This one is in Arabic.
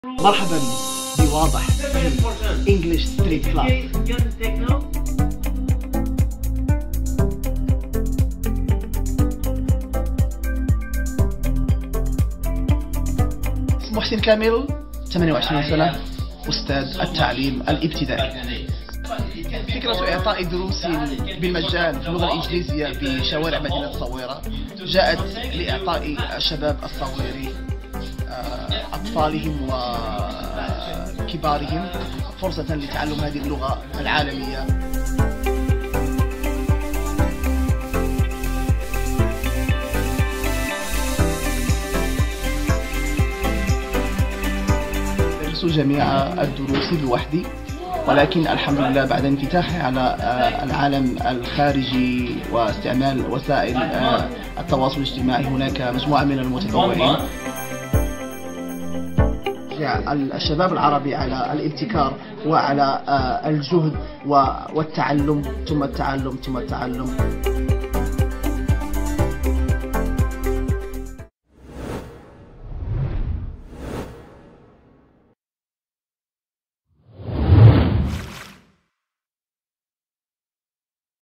مرحبا بواضح English Street Club. محسن كامل 28 سنة، أستاذ التعليم الابتدائي. فكرة إعطاء دروس بالمجان في اللغة الإنجليزية بشوارع مدينة الصويرة جاءت لإعطاء الشباب الصويري أطفالهم وكبارهم فرصة لتعلم هذه اللغة العالمية. درست جميع الدروس لوحدي، ولكن الحمد لله بعد انفتاحي على العالم الخارجي واستعمال وسائل التواصل الاجتماعي هناك مجموعة من المتطوعين. الشباب العربي على الابتكار وعلى الجهد والتعلم ثم التعلم ثم التعلم.